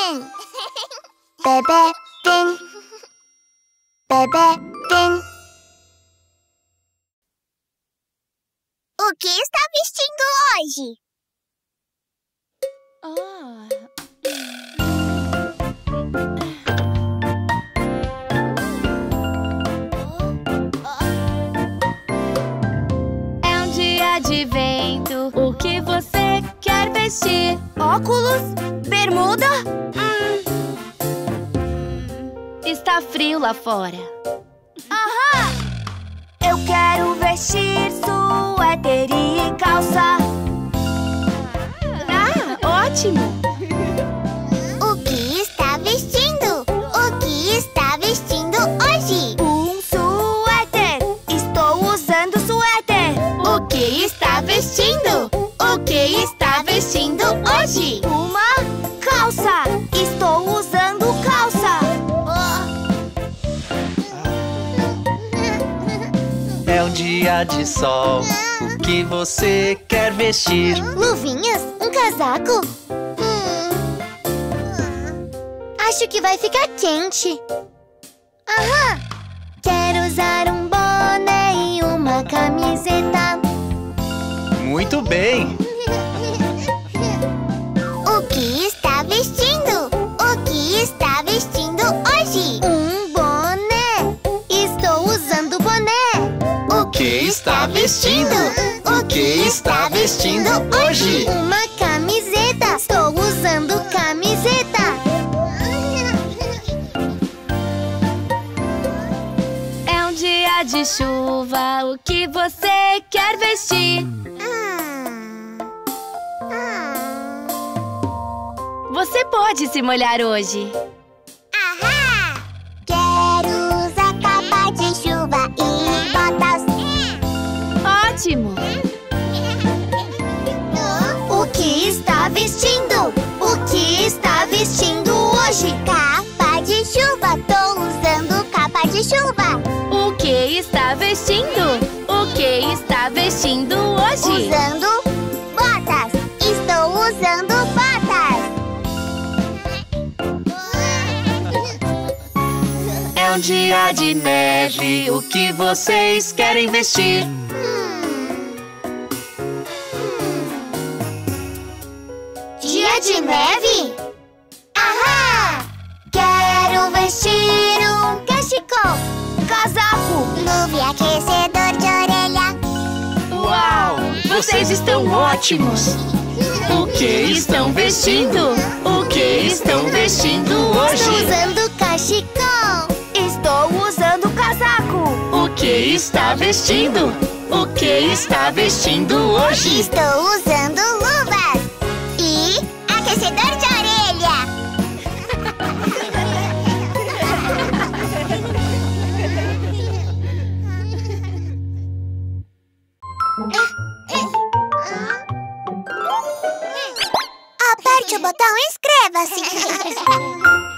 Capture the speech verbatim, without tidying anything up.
Pin. Bebê Pin. Bebê Pin. O que está vestindo hoje? Ah. É um dia de vento. O que você quer vestir? Óculos? Bermuda? Hum. Está frio lá fora. Aham! Eu quero vestir suéter e calça. Ah, ótimo! O que está vestindo? O que está vestindo hoje? Um suéter. Estou usando suéter. O que está vestindo? O que está vestindo hoje? Uma calça. Estou usando calça. É um dia de sol. O que você quer vestir? Luvinhas? Um casaco? Hum. Acho que vai ficar quente. Aham! Quero usar um boné e uma camiseta. Muito bem! O que está vestindo? O que está vestindo hoje? Um boné. Estou usando boné. O que está vestindo? O que está vestindo hoje? Uma camiseta. Estou usando camiseta. É um dia de chuva. O que você quer vestir? Hum. Hum. Você pode se molhar hoje. Ahá! Quero usar capa de chuva e botas. Ótimo! O que está vestindo? O que está vestindo hoje? Capa de chuva. Tô usando capa de chuva. O que está vestindo? O que está vestindo hoje? Usando botas. Estou usando botas. É um dia de neve. O que vocês querem vestir? Dia de neve? Ahá! Quero vestir um cachecol, casaco, luva e aquecedor de orelha. Uau! Vocês estão ótimos! O que estão vestindo? O que estão vestindo Estou hoje? usando cachecol. Estou usando casaco. O que está vestindo? O que está vestindo hoje? Estou usando luvas e aquecedor de orelha. Aperte o botão e inscreva-se.